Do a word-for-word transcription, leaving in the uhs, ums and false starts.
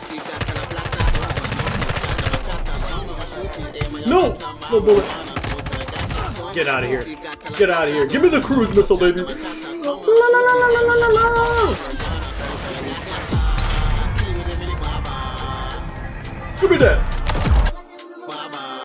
No! No bullet. Get out of here. Get out of here. Give me the cruise missile, baby. La, la, la, la, la, la, la. Give me that.